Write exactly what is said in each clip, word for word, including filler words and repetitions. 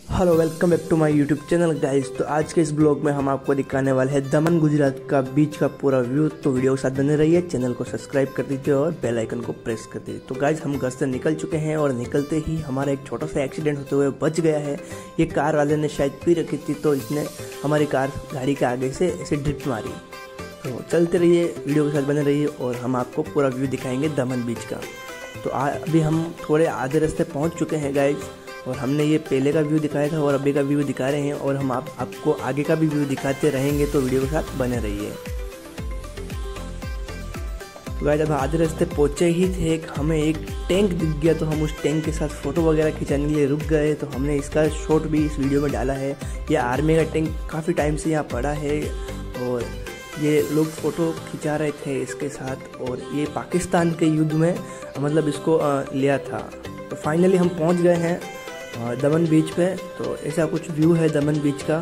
Hello, welcome back to my YouTube channel guys. तो आज के इस ब्लॉग में हम आपको दिखाने वाले हैं दमन गुजरात का बीच का पूरा व्यू। तो वीडियो के साथ बने रहिए, चैनल को सब्सक्राइब कर दीजिए और बेल आइकन को प्रेस कर दीजिए। तो गाइस हम घर से निकल चुके हैं और निकलते ही हमारा एक छोटा सा एक्सीडेंट होते हुए बच गया है। ये कार वाले ने शायद पी रखी थी, तो इसने हमारी कार गाड़ी के आगे से ऐसे ड्रिफ्ट मारी। तो चलते रहिए, वीडियो के साथ बने रहिए और हम आपको पूरा व्यू दिखाएंगे दमन बीच का। तो अभी हम थोड़े आधे रास्ते पहुँच चुके हैं गाइस, और हमने ये पहले का व्यू दिखाया था और अभी का व्यू दिखा रहे हैं, और हम आप, आपको आगे का भी व्यू दिखाते रहेंगे। तो वीडियो के साथ बने रहिए। तो गाइस जब आधे रास्ते पहुंचे ही थे, हमें एक टैंक दिख गया, तो हम उस टैंक के साथ फोटो वगैरह खिंचाने के लिए रुक गए। तो हमने इसका शॉट भी इस वीडियो में डाला है। ये आर्मी का टैंक काफ़ी टाइम से यहाँ पड़ा है और ये लोग फ़ोटो खिंचा रहे थे इसके साथ, और ये पाकिस्तान के युद्ध में मतलब इसको लिया था। तो फाइनली हम पहुँच गए हैं दमन बीच पे। तो ऐसा कुछ व्यू है दमन बीच का।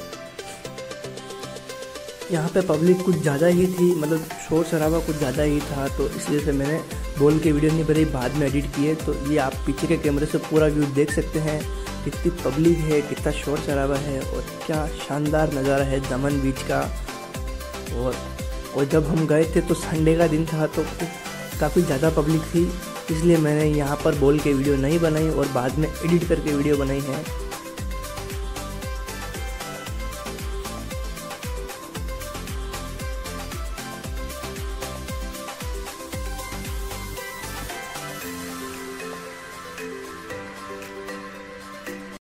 यहाँ पे पब्लिक कुछ ज़्यादा ही थी, मतलब शोर शराबा कुछ ज़्यादा ही था, तो इसलिए से मैंने बोल के वीडियो नहीं बनाई, बाद में एडिट किए। तो ये आप पीछे के कैमरे से पूरा व्यू देख सकते हैं, कितनी पब्लिक है, कितना शोर शराबा है और क्या शानदार नज़ारा है दमन बीच का। और और जब हम गए थे तो संडे का दिन था, तो काफ़ी ज़्यादा पब्लिक थी, इसलिए मैंने यहाँ पर बोल के वीडियो नहीं बनाई और बाद में एडिट करके वीडियो बनाई है।